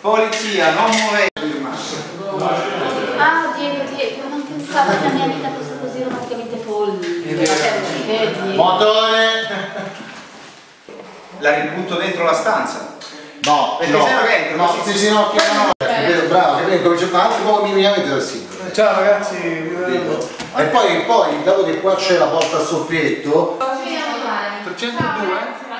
Polizia, non muovete. Ah, Diego, non pensavo che la mia vita fosse così romanticamente folle. Motore! La ributto dentro la stanza. No, perché no, se no che no, si ginocchia no. Bravo, che viene cominciato un altro po' minimamente dal singolo. Ciao ragazzi. E poi, dopo che qua c'è la porta a soffietto, 302?